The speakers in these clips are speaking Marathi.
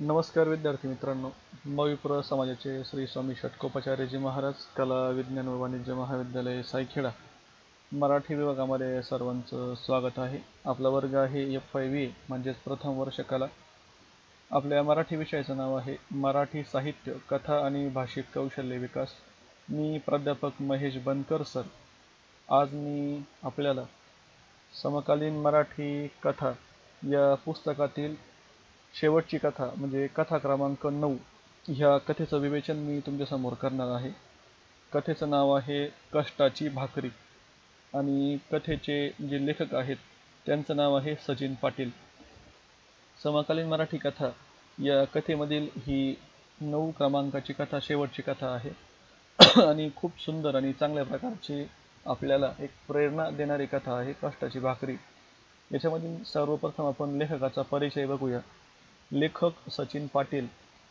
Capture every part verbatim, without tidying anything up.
नमस्कार विद्यार्थी मित्रांनो. मविप्र समाजाचे श्री स्वामी षटकोपाचार्यजी महाराज कला विज्ञान व वाणिज्य महाविद्यालय सायखेडा मराठी विभागामध्ये सर्वांचं स्वागत आहे. आपला वर्ग आहे एफ आय व्ही म्हणजेच प्रथम वर्ष कला. आपल्या मराठी विषयाचं नाव आहे मराठी साहित्य कथा आणि भाषिक कौशल्य विकास. मी प्राध्यापक महेश बनकर सर. आज मी आपल्याला समकालीन मराठी कथा या पुस्तकातील शेवटची कथा म्हणजे कथा क्रमांक नऊ ह्या कथेचं विवेचन मी तुमच्यासमोर करणार आहे. कथेचं नाव आहे कष्टाची भाकरी आणि कथेचे जे लेखक आहेत त्यांचं नाव आहे सचिन पाटील. समकालीन मराठी कथा या कथेमधील ही नऊ क्रमांकाची कथा शेवटची कथा आहे आणि खूप सुंदर आणि चांगल्या प्रकारची आपल्याला एक प्रेरणा देणारी कथा आहे कष्टाची भाकरी. याच्यामधील सर्वप्रथम आपण लेखकाचा परिचय बघूया. लेखक सचिन पाटील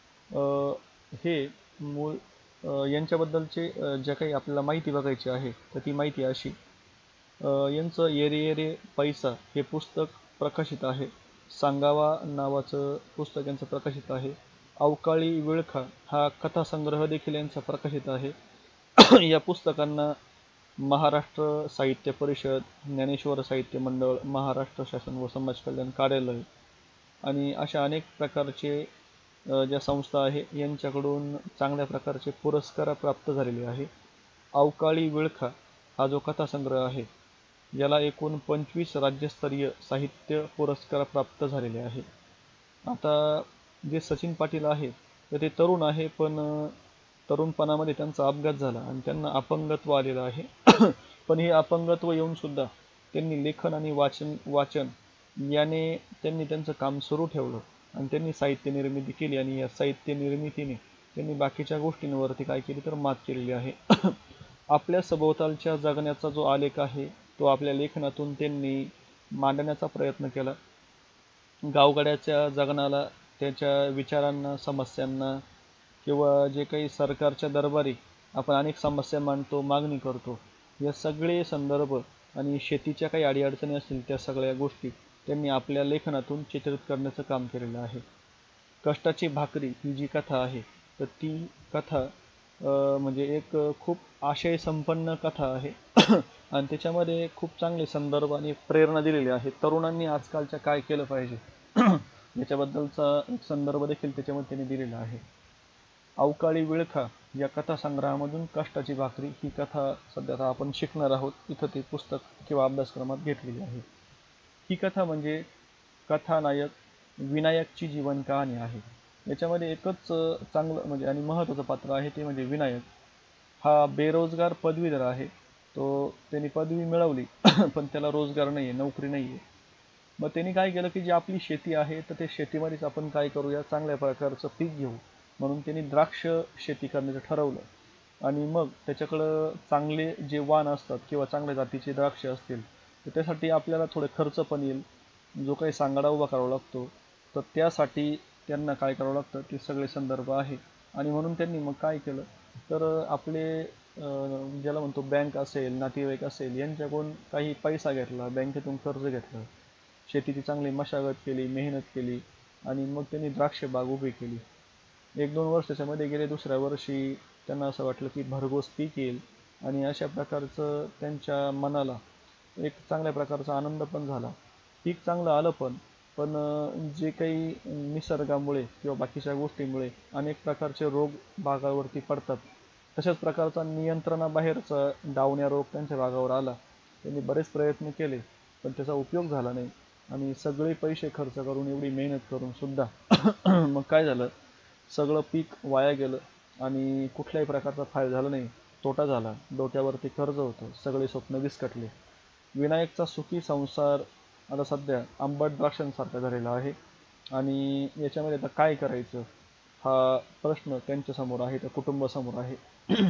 हे मूळ यांच्याबद्दलचे ज्या काही आपल्याला माहिती बघायची आहे तर ती माहिती अशी. यांचं येरे येरे पैसा हे पुस्तक प्रकाशित आहे. सांगावा नावाचं पुस्तक यांचं प्रकाशित आहे. अवकाळी विळखा हा कथासंग्रह देखील यांचा प्रकाशित आहे. या पुस्तकांना महाराष्ट्र साहित्य परिषद, ज्ञानेश्वर साहित्य मंडळ, महाराष्ट्र शासन व समाज कल्याण कार्यालय आणि अशा अनेक प्रकारचे ज्या संस्था आहे यांच्याकडून चांगल्या प्रकारचे पुरस्कार प्राप्त झालेले आहे. अवकाळी विळखा हा जो कथासंग्रह आहे याला एकूण पंचवीस राज्यस्तरीय साहित्य पुरस्कार प्राप्त झालेले आहे. आता जे सचिन पाटील आहे तर ते तरुण आहे, पण तरुणपणामध्ये त्यांचा अपघात झाला आणि त्यांना अपंगत्व आलेलं आहे. पण हे अपंगत्व येऊन सुद्धा त्यांनी लेखन आणि वाचन वाचन याने त्यांनी त्यांचं काम सुरू ठेवलं आणि त्यांनी साहित्य निर्मिती केली आणि या साहित्य निर्मितीने त्यांनी बाकीच्या गोष्टींवरती काय केली तर मात केलेली आहे. आपल्या सभोवतालच्या जगण्याचा जो आलेख आहे तो आपल्या लेखनातून त्यांनी मांडण्याचा प्रयत्न केला. गावगाड्याच्या जगण्याला, त्याच्या विचारांना, समस्यांना किंवा जे काही सरकारच्या दरबारी आपण अनेक समस्या मांडतो, मागणी करतो, या सगळे संदर्भ आणि शेतीच्या काही अडीअडचणी असतील त्या सगळ्या गोष्टी त्यांनी आपल्या लेखनातून चित्रित करण्याचं काम केलेलं आहे. कष्टाची भाकरी ही जी कथा आहे तर ती कथा म्हणजे एक खूप आशय संपन्न कथा आहे आणि त्याच्यामध्ये खूप चांगले संदर्भ आणि प्रेरणा दिलेली आहे. तरुणांनी आजकालच्या काय केलं पाहिजे याच्याबद्दलचा एक संदर्भ देखील त्याच्यामध्ये त्यांनी दिलेला आहे. अवकाळी विळखा या कथासंग्रहामधून कष्टाची भाकरी ही कथा सध्या आपण शिकणार आहोत. इथं ते पुस्तक किंवा अभ्यासक्रमात घेतलेली आहे. ही कथा म्हणजे कथानायक विनायकची जीवन कहाणी आहे. याच्यामध्ये एकच चांगलं म्हणजे आणि महत्त्वाचं पात्र आहे ते म्हणजे विनायक. हा बेरोजगार पदवीधर आहे. तो त्यांनी पदवी मिळवली पण त्याला रोजगार नाही आहे, नोकरी नाही आहे. मग त्यांनी काय केलं की जी आपली शेती आहे तर ते शेतीमध्येच आपण काय करूया, चांगल्या प्रकारचं पीक घेऊ म्हणून त्यांनी द्राक्ष शेती करण्याचं ठरवलं आणि मग त्याच्याकडं चांगले जे वाण असतात किंवा चांगल्या जातीचे द्राक्ष असतील तर त्यासाठी आपल्याला थोडे खर्च पण येईल, जो काही सांगाडा उभा करावा लागतो, तर त्यासाठी त्यांना काय करावं लागतं ते सगळे संदर्भ आहे. आणि म्हणून त्यांनी मग काय केलं तर आपले ज्याला म्हणतो बँक असेल, नातेवाईक असेल यांच्याकडून काही पैसा घेतला, बँकेतून कर्ज घेतलं, शेतीची चांगली मशागत केली, मेहनत केली आणि मग त्यांनी द्राक्ष बाग उभी केली. एक दोन वर्ष त्याच्यामध्ये गेले. दुसऱ्या वर्षी त्यांना असं वाटलं की भरघोस पीक येईल आणि अशा प्रकारचं त्यांच्या मनाला एक चांगल्या प्रकारचा आनंद पण झाला. पीक चांगलं आलं पण पण जे काही निसर्गामुळे किंवा बाकीच्या गोष्टींमुळे अनेक प्रकारचे रोग बागावरती पडतात, तशाच प्रकारचा नियंत्रणाबाहेरचा डावण्या रोग त्यांच्या बागावर आला. त्यांनी बरेच प्रयत्न केले पण त्याचा उपयोग झाला नाही आणि सगळे पैसे खर्च करून, एवढी मेहनत करून सुद्धा मग काय झालं, सगळं पीक वाया गेलं आणि कुठल्याही प्रकारचा फायदा झाला नाही, तोटा झाला. डोक्यावरती कर्ज होतं, सगळे स्वप्न विस्कटले. विनायकचा सुखी संसार आता सध्या आंबट द्राक्षांसारखा झालेला आहे आणि याच्यामध्ये आता काय करायचं हा प्रश्न त्यांच्यासमोर आहे, त्या कुटुंबासमोर आहे.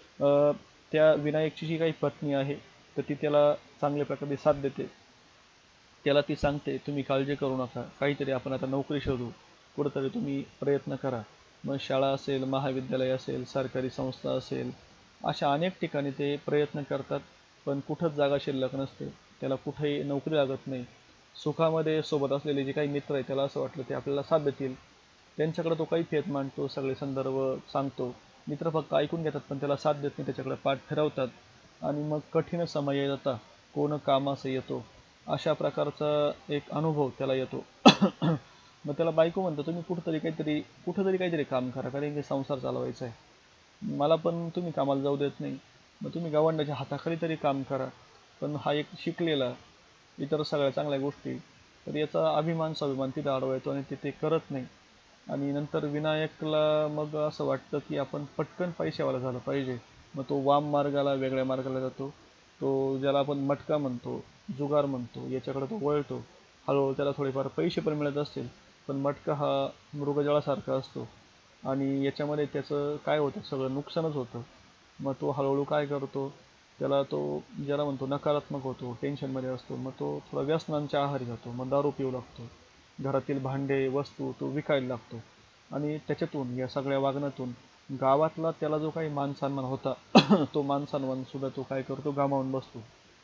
त्या विनायकची जी काही पत्नी आहे तर ती त्याला चांगल्या प्रकारे साथ देते. त्याला ती सांगते तुम्ही काळजी करू नका, काहीतरी आपण आता नोकरी शोधू, कुठंतरी तुम्ही प्रयत्न करा. मग शाळा असेल, महाविद्यालय असेल, सरकारी संस्था असेल, अशा अनेक ठिकाणी ते प्रयत्न करतात पण कुठंच जागा शिल्लक नसते. त्याला कुठेही नोकरी लागत नाही. सुखामध्ये सोबत असलेले जे काही मित्र आहेत त्याला असं वाटलं ते आपल्याला साथ देतील त्यांच्याकडे तो कैफियत मांडतो, सगळे संदर्भ सांगतो. मित्र फक्त ऐकून घेतात पण त्याला साथ देत नाही, त्याच्याकडे पाठ फिरवतात. आणि मग कठीण समय येता कोण कामास येतो, अशा प्रकारचा एक अनुभव त्याला येतो. मग त्याला बायको म्हणतो, तुम्ही कुठंतरी काहीतरी कुठंतरी काहीतरी काम करा, कारण की संसार चालवायचा आहे. मला पण तुम्ही कामाला जाऊ देत नाही, मग तुम्ही गवंडाच्या हाताखाली तरी काम करा. पण हा एक शिकलेला, इतर सगळ्या चांगल्या गोष्टी, तर याचा अभिमान स्वाभिमान तिथं आडवा येतो आणि ते ते करत नाही. आणि नंतर विनायकला मग असं वाटतं की आपण पटकन पैशावाला झालं पाहिजे. मग तो वाम मार्गाला, वेगळ्या मार्गाला जातो. तो ज्याला आपण मटका म्हणतो, जुगार म्हणतो, याच्याकडे तो वळतो. हळूहळू त्याला थोडेफार पैसे पण मिळत असतील, पण मटका हा मृगजळासारखा असतो आणि याच्यामध्ये त्याचं काय होतं, सगळं नुकसानच होतं. मग तो हळूहळू काय करतो, त्याला तो ज्याला म्हणतो नकारात्मक होतो, टेन्शनमध्ये असतो. मग तो थोडा व्यसनांच्या आहारी जातो, मग दारू पिऊ लागतो, घरातील भांडे वस्तू तो विकायला लागतो. आणि त्याच्यातून, या सगळ्या वागण्यातून गावातला त्याला जो काही मान सन्मान होता तो मान सन्मान सुद्धा तो काय करतो, गमावून बसतो.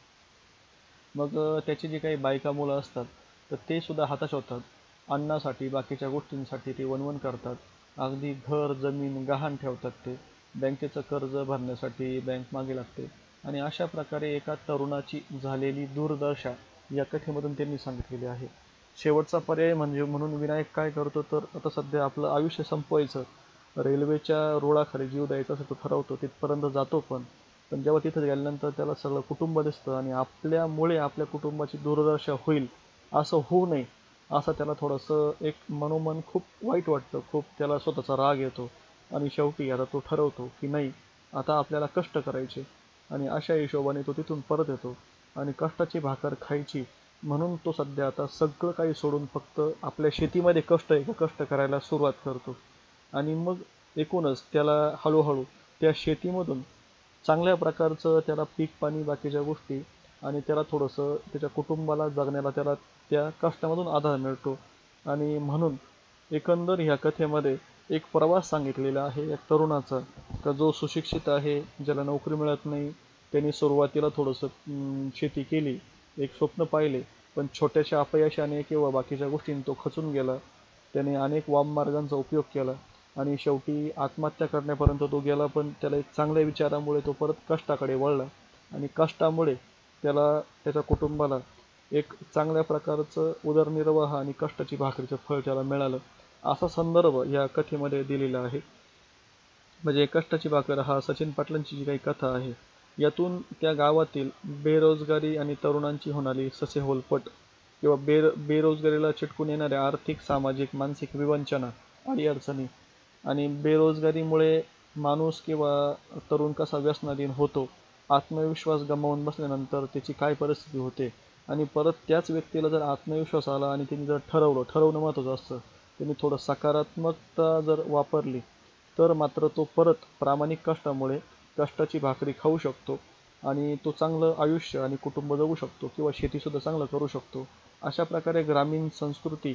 मग त्याची जी काही बायका मुलं असतात तर ते सुद्धा हताश होतात. अन्नासाठी, बाकीच्या गोष्टींसाठी ते वणवण करतात. अगदी घर जमीन गहाण ठेवतात. ते बँकेचं कर्ज भरण्यासाठी बँक मागे लागते. आणि अशा प्रकारे एका तरुणाची झालेली दुर्दशा या कथेमधून त्यांनी सांगितलेली आहे. शेवटचा पर्याय म्हणजे म्हणून विनायक काय करतो, तर आता सध्या आपलं आयुष्य संपवायचं, रेल्वेच्या रुळाखाली जीव द्यायचा असं तो ठरवतो. तिथपर्यंत जातो पण पण जेव्हा तिथं गेल्यानंतर त्याला सगळं कुटुंब दिसतं आणि आपल्यामुळे आपल्या कुटुंबाची दुर्दशा होईल असं होऊ नये असं त्याला थोडंसं एक मनोमन खूप वाईट वाटतं, खूप त्याला स्वतःचा राग येतो. आणि शेवटी आता तो ठरवतो की नाही, आता आपल्याला कष्ट करायचे. आणि अशा हिशोबाने तो तिथून परत येतो आणि कष्टाची भाकर खायची म्हणून तो सध्या आता सगळं काही सोडून फक्त आपल्या शेतीमध्ये कष्ट आहे का कष्ट करायला सुरुवात करतो. आणि मग एकूणच त्याला हळूहळू त्या शेतीमधून चांगल्या प्रकारचं त्याला पीक पाणी बाकीच्या गोष्टी आणि त्याला थोडंसं त्याच्या कुटुंबाला जगण्याला त्याला त्या कष्टामधून आधार मिळतो. आणि म्हणून एकंदर ह्या कथेमध्ये एक प्रवास सांगितलेला आहे एक तरुणाचा, का जो सुशिक्षित आहे, ज्याला नोकरी मिळत नाही, त्यांनी सुरुवातीला थोडंसं शेती केली, एक स्वप्न पाहिले, पण छोट्याशा अपयशाने किंवा बाकीच्या गोष्टींनी तो खचून गेला. त्याने अनेक वाममार्गांचा उपयोग केला आणि शेवटी आत्महत्या करण्यापर्यंत तो गेला. पण त्याला एक चांगल्या विचारामुळे तो परत कष्टाकडे वळला आणि कष्टामुळे त्याला त्याच्या कुटुंबाला एक चांगल्या प्रकारचं उदरनिर्वाह आणि कष्टाची भाकरीचं फळ त्याला मिळालं. असा संदर्भ या कथेमध्ये दिलेला आहे. म्हणजे कष्टाची भाकर हा सचिन पाटलांची जी काही कथा आहे, यातून त्या गावातील बेरोजगारी आणि तरुणांची होणारी ससेहोलपट किंवा बे बेरोजगारीला चिटकून येणाऱ्या आर्थिक सामाजिक मानसिक विवंचना अडीअडचणी आणि बेरोजगारीमुळे माणूस किंवा तरुण कसा व्यसनाधीन होतो, आत्मविश्वास गमावून बसल्यानंतर त्याची काय परिस्थिती होते आणि परत त्याच व्यक्तीला जर आत्मविश्वास आला आणि त्यांनी जर ठरवलं ठरवणं महत्त्वाचं असतं, त्यांनी थोडं सकारात्मकता जर वापरली तर मात्र तो परत प्रामाणिक कष्टामुळे कष्टाची भाकरी खाऊ शकतो आणि तो चांगलं आयुष्य आणि कुटुंब जगू शकतो किंवा शेतीसुद्धा चांगलं करू शकतो. अशा प्रकारे ग्रामीण संस्कृती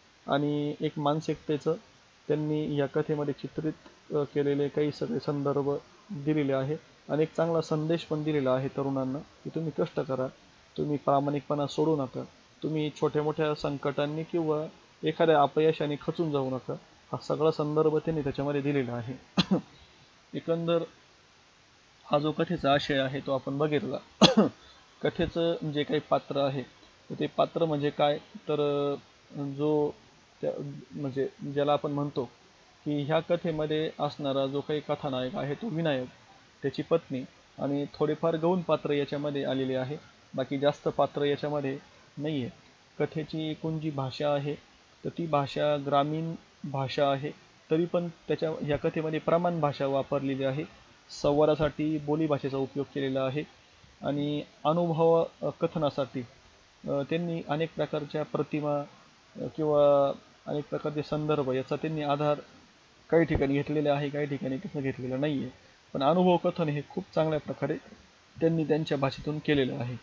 आणि एक मानसिकतेचं त्यांनी या कथेमध्ये चित्रित केलेले काही सगळे संदर्भ दिलेले आहे आणि एक चांगला संदेश पण दिलेला आहे तरुणांना, की तुम्ही कष्ट करा, तुम्ही प्रामाणिकपणा सोडू नका, तुम्ही छोट्या मोठ्या संकटांनी किंवा एखाद्या अपयशाने खचून जाऊ नका. हा सगळा संदर्भ त्यांनी त्याच्यामध्ये दिलेला आहे. एकंदर हा जो कथेचा आशय आहे तो आपण बघितला. कथेचं जे काही पात्र आहे ते पात्र म्हणजे काय, तर जो त्या म्हणजे ज्याला आपण म्हणतो की ह्या कथेमध्ये असणारा जो काही कथानायक आहे तो विनायक, त्याची पत्नी आणि थोडेफार गौण पात्र याच्यामध्ये आलेले आहे. बाकी जास्त पात्र याच्यामध्ये नाही आहे. कथेची एकूण जी भाषा आहे तर ती भाषा ग्रामीण भाषा आहे, तरी पण त्याच्या ह्या कथेमध्ये प्रमाण भाषा वापरलेली आहे. संवादासाठी बोलीभाषेचा उपयोग केलेला आहे आणि अनुभव कथनासाठी त्यांनी अनेक प्रकारच्या प्रतिमा किंवा अनेक प्रकारचे संदर्भ याचा त्यांनी आधार काही ठिकाणी घेतलेला आहे, काही ठिकाणी तसं घेतलेलं नाही आहे. पण अनुभव कथन हे खूप चांगल्या प्रकारे त्यांनी त्यांच्या भाषेतून केलेलं आहे.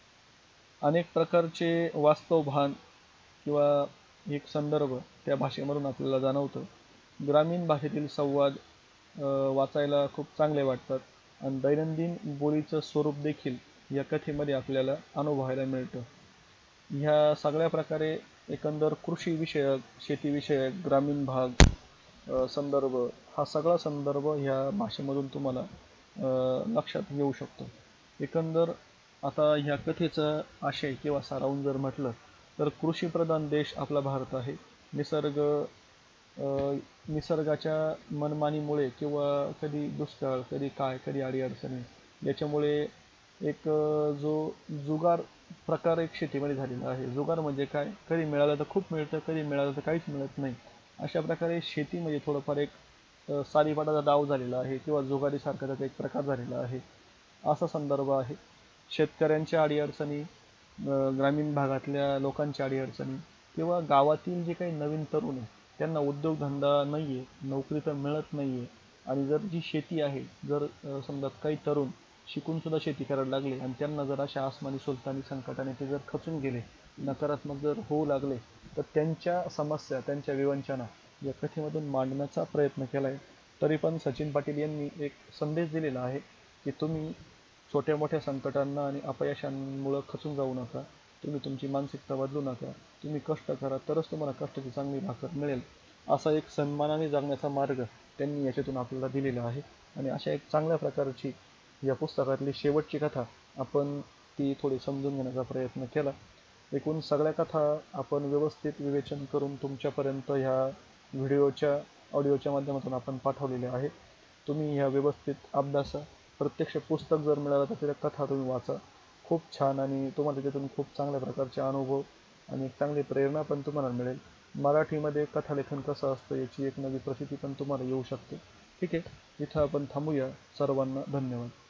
अनेक प्रकारचे वास्तव भान किंवा एक संदर्भ त्या भाषेमधून आपल्याला जाणवतं. ग्रामीण भाषेतील संवाद वाचायला खूप चांगले वाटतात आणि दैनंदिन बोलीचं स्वरूप देखील या कथेमध्ये आपल्याला अनुभवायला मिळतं. ह्या सगळ्या प्रकारे एकंदर कृषी विषयक, शेतीविषयक, ग्रामीण भाग, अ, संदर्भ, हा सगळा संदर्भ ह्या भाषेमधून तुम्हाला अ, लक्षात येऊ शकतो. एकंदर आता ह्या कथेचा आशय किंवा सारांश जर म्हटलं तर कृषीप्रधान देश आपला भारत आहे. निसर्ग अ, निसर्गाच्या मनमानीमुळे किंवा कधी दुष्काळ, कधी काय, कधी अडीअडचणी याच्यामुळे एक अ, जो जुगार प्रकार एक शेतीमध्ये झालेला आहे. जुगार म्हणजे काय? कधी मिळालं तर खूप मिळतं, कधी मिळालं तर काहीच मिळत नाही. अशा प्रकारे शेतीमध्ये थोडंफार एक अ, सारीपाटाचा डाव झालेला आहे किंवा जुगारीसारखा त्याचा एक प्रकार झालेला आहे. असा संदर्भ आहे. शेतकऱ्यांच्या अडीअडचणी, अ, ग्रामीण भागातल्या लोकांच्या अडीअडचणी किंवा गावातील जे काही नवीन तरुण आहे त्यांना उद्योगधंदा नाही आहे, नोकरी तर मिळत नाही आहे आणि जर जी शेती आहे, जर अ, समजा काही तरुण शिकून सुद्धा शेती करायला लागले आणि त्यांना जर अशा आसमानी सुलतानी संकटाने ते जर खचून गेले, नकारात्मक जर होऊ लागले, तर त्यांच्या समस्या, त्यांच्या विवंचना या कथेमधून मांडण्याचा प्रयत्न केला आहे. तरी पण सचिन पाटील यांनी एक संदेश दिलेला आहे की तुम्ही छोट्या मोठ्या संकटांना आणि अपयशांमुळे खचून जाऊ नका. तुम्ही तुमची मानसिकता बदलू नका. तुम्ही कष्ट करा तरच तुम्हाला कष्टाची चांगली भाकर मिळेल. असा एक सन्मानाने जगण्याचा मार्ग त्यांनी याच्यातून आपल्याला दिलेला आहे. आणि अशा एक चांगल्या प्रकारची या पुस्तकातली शेवटची कथा आपण ती थोडी समजून घेण्याचा प्रयत्न केला. एकूण सगळ्या कथा आपण व्यवस्थित विवेचन करून तुमच्यापर्यंत ह्या व्हिडिओच्या ऑडिओच्या माध्यमातून आपण पाठवलेल्या आहेत. तुम्ही ह्या व्यवस्थित अभ्यासा. प्रत्यक्ष पुस्तक जर मिळालं तर त्याच्या कथा तुम्ही वाचा. खूप छान आणि तुम्हाला त्याच्यातून खूप चांगल्या प्रकारचे अनुभव आणि एक चांगली प्रेरणा पण तुम्हाला मिळेल. मराठीमध्ये कथालेखन कसं असतं याची एक नवी प्रचिती पण तुम्हाला येऊ शकते. ठीक आहे, इथं आपण थांबूया. सर्वांना धन्यवाद.